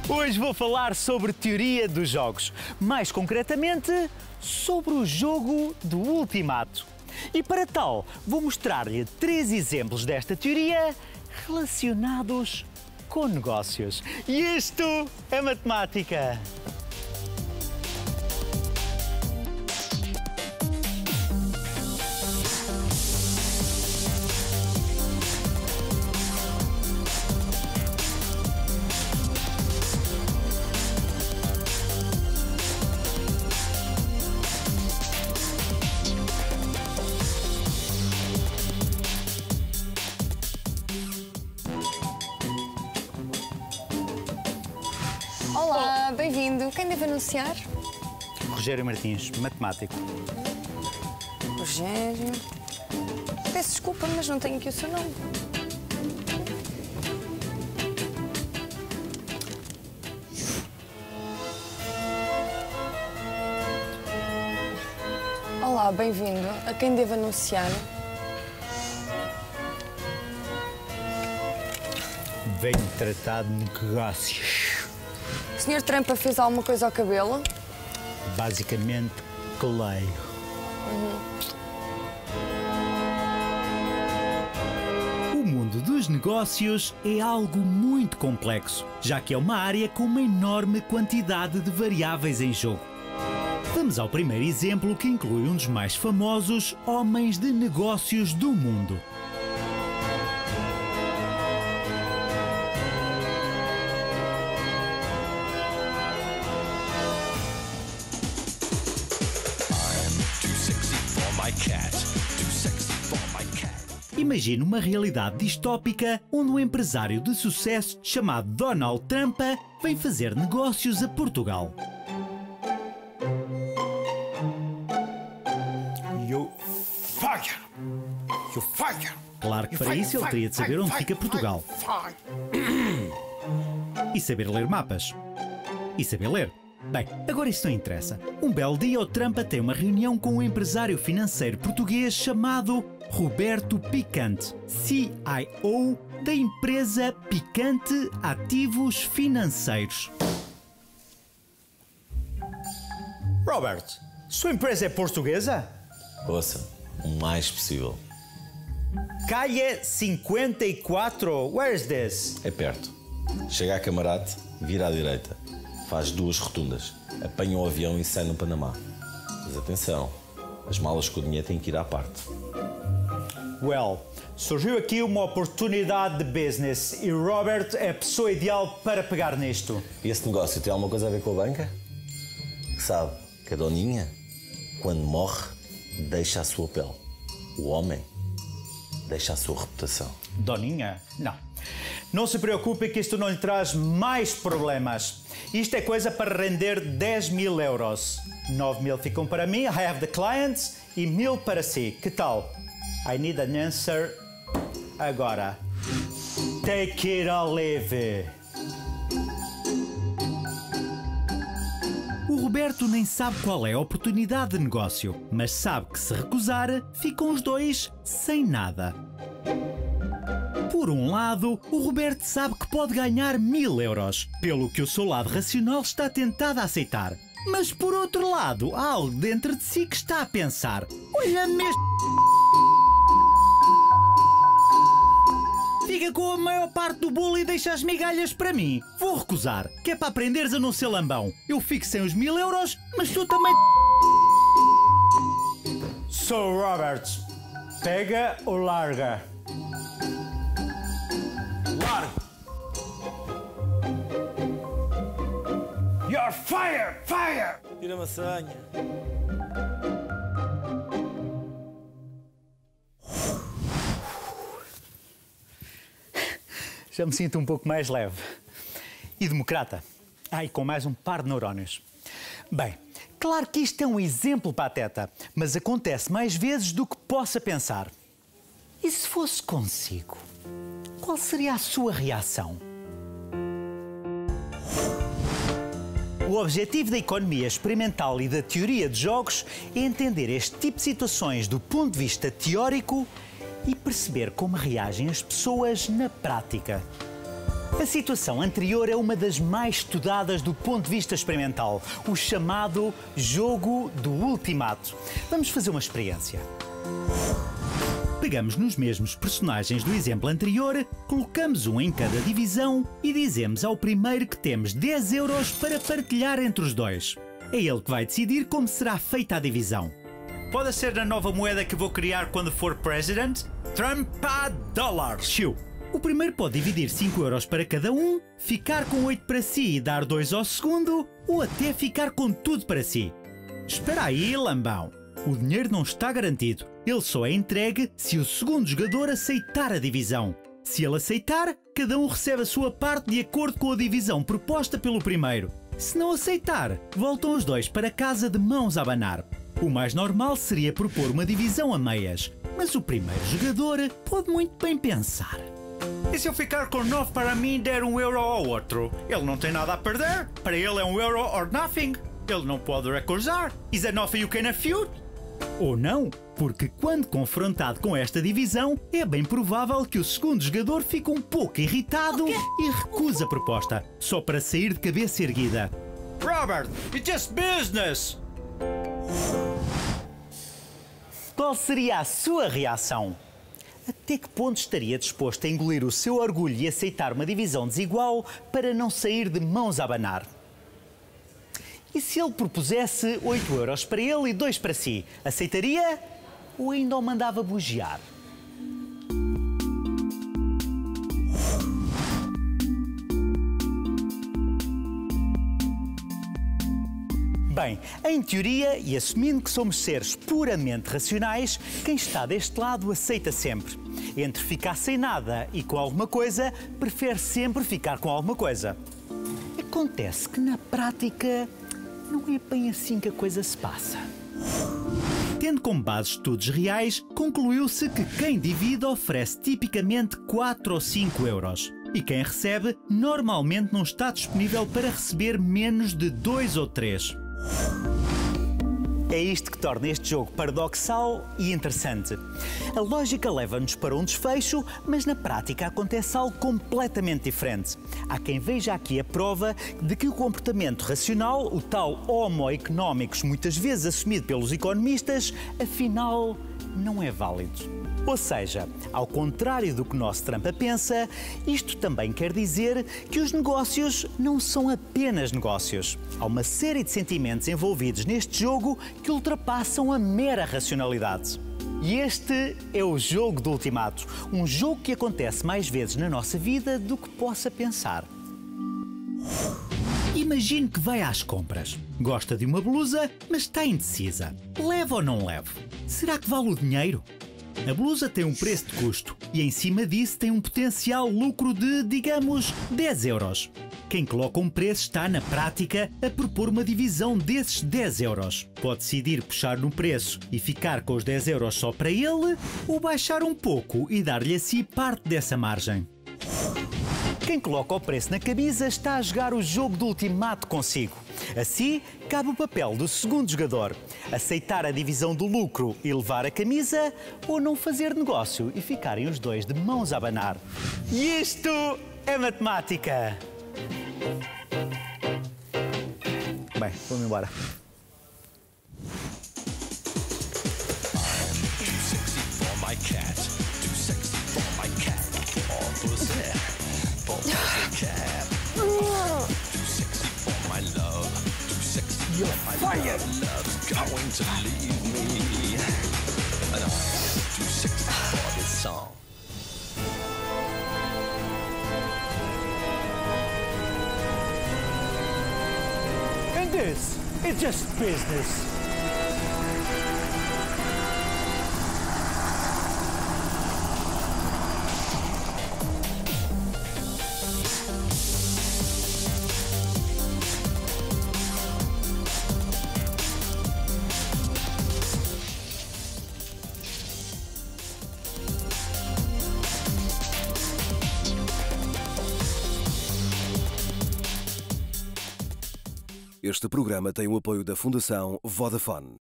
Hoje vou falar sobre teoria dos jogos, mais concretamente sobre o jogo do ultimato. E para tal, vou mostrar-lhe 3 exemplos desta teoria relacionados com negócios. E isto é matemática! Olá, bem-vindo. Quem deve anunciar? Rogério Martins, matemático. Rogério. Peço desculpa, mas não tenho aqui o seu nome. Olá, bem-vindo. A quem devo anunciar? Venho tratar de negócios. O Sr. Trampa fez alguma coisa ao cabelo? Basicamente, colei. O mundo dos negócios é algo muito complexo, já que é uma área com uma enorme quantidade de variáveis em jogo. Vamos ao primeiro exemplo, que inclui um dos mais famosos homens de negócios do mundo. Imagine uma realidade distópica onde um empresário de sucesso chamado Donald Trump vem fazer negócios a Portugal. You fire! You fire! Claro que para isso ele teria de saber onde fica Portugal. E saber ler mapas. E saber ler. Bem, agora isso não interessa. Um belo dia o Trump tem uma reunião com um empresário financeiro português chamado Roberto Picante, CIO da empresa Picante Ativos Financeiros. Robert, sua empresa é portuguesa? Ouça, o mais possível. Calle 54, where is this? É perto. Chega a Camarate, vira à direita. Faz 2 rotundas. Apanha o avião e sai no Panamá. Mas atenção, as malas com o dinheiro têm que ir à parte. Well, surgiu aqui uma oportunidade de business e Robert é a pessoa ideal para pegar nisto. E esse negócio tem alguma coisa a ver com a banca? Que sabe que a doninha, quando morre, deixa a sua pele. O homem deixa a sua reputação. Doninha? Não. Não se preocupe que isto não lhe traz mais problemas. Isto é coisa para render 10.000 euros. 9.000 ficam para mim, I have the clients, e 1.000 para si. Que tal? I need an answer agora. Take it or leave it. O Roberto nem sabe qual é a oportunidade de negócio, mas sabe que se recusar, ficam os dois sem nada. Por um lado, o Roberto sabe que pode ganhar 1.000 euros, pelo que o seu lado racional está tentado a aceitar. Mas por outro lado, há algo dentro de si que está a pensar: olha mesmo, fica com a maior parte do bolo e deixa as migalhas para mim. Vou recusar, que é para aprenderes a não ser lambão. Eu fico sem os 1.000 euros, mas tu também. So, Robert, pega ou larga? Larga! You're fired! Fire! Tira a senha. Já me sinto um pouco mais leve. E democrata. E com mais um par de neurónios. Bem, claro que isto é um exemplo pateta, mas acontece mais vezes do que possa pensar. E se fosse consigo, qual seria a sua reação? O objetivo da economia experimental e da teoria de jogos é entender este tipo de situações do ponto de vista teórico e perceber como reagem as pessoas na prática. A situação anterior é uma das mais estudadas do ponto de vista experimental, o chamado jogo do ultimato. Vamos fazer uma experiência. Pegamos nos mesmos personagens do exemplo anterior, colocamos um em cada divisão e dizemos ao primeiro que temos 10 euros para partilhar entre os dois. É ele que vai decidir como será feita a divisão. Pode ser na nova moeda que vou criar quando for president? Trampa dólares. Chiu! O primeiro pode dividir 5 euros para cada um, ficar com 8 para si e dar 2 ao segundo, ou até ficar com tudo para si. Espera aí, lambão! O dinheiro não está garantido. Ele só é entregue se o segundo jogador aceitar a divisão. Se ele aceitar, cada um recebe a sua parte de acordo com a divisão proposta pelo primeiro. Se não aceitar, voltam os dois para casa de mãos a abanar. O mais normal seria propor uma divisão a meias, mas o primeiro jogador pode muito bem pensar. E se eu ficar com 9 para mim e der 1 euro ao outro? Ele não tem nada a perder. Para ele é 1 euro or nothing. Ele não pode recusar. Is that not you can afford? Ou não, porque quando confrontado com esta divisão, é bem provável que o segundo jogador fique um pouco irritado e recusa a proposta, só para sair de cabeça erguida. Robert, it's just business. Qual seria a sua reação? Até que ponto estaria disposto a engolir o seu orgulho e aceitar uma divisão desigual para não sair de mãos a abanar? E se ele propusesse 8 euros para ele e 2 para si, aceitaria? Ou ainda o mandava bugiar? Bem, em teoria, e assumindo que somos seres puramente racionais, quem está deste lado aceita sempre. Entre ficar sem nada e com alguma coisa, prefere sempre ficar com alguma coisa. Acontece que na prática não é bem assim que a coisa se passa. Tendo como base estudos reais, concluiu-se que quem divide oferece tipicamente 4 ou 5 euros. E quem recebe normalmente não está disponível para receber menos de 2 ou 3. É isto que torna este jogo paradoxal e interessante. A lógica leva-nos para um desfecho, mas na prática acontece algo completamente diferente. Há quem veja aqui a prova de que o comportamento racional, o tal homo economicus muitas vezes assumido pelos economistas, afinal não é válido. Ou seja, ao contrário do que o nosso Trampa pensa, isto também quer dizer que os negócios não são apenas negócios. Há uma série de sentimentos envolvidos neste jogo que ultrapassam a mera racionalidade. E este é o jogo do ultimato, um jogo que acontece mais vezes na nossa vida do que possa pensar. Imagine que vai às compras. Gosta de uma blusa, mas está indecisa. Leva ou não leva? Será que vale o dinheiro? A blusa tem um preço de custo e em cima disso tem um potencial lucro de, digamos, 10 euros. Quem coloca um preço está, na prática, a propor uma divisão desses 10 euros. Pode decidir puxar no preço e ficar com os 10 euros só para ele, ou baixar um pouco e dar-lhe a si parte dessa margem. Quem coloca o preço na camisa está a jogar o jogo do ultimato consigo. Assim, cabe o papel do segundo jogador: aceitar a divisão do lucro e levar a camisa, ou não fazer negócio e ficarem os dois de mãos a abanar. E isto é matemática! Bem, vamos embora. You're fired! Love's going to leave me. And I'm too sexy for this song. And this is just business. Este programa tem o apoio da Fundação Vodafone.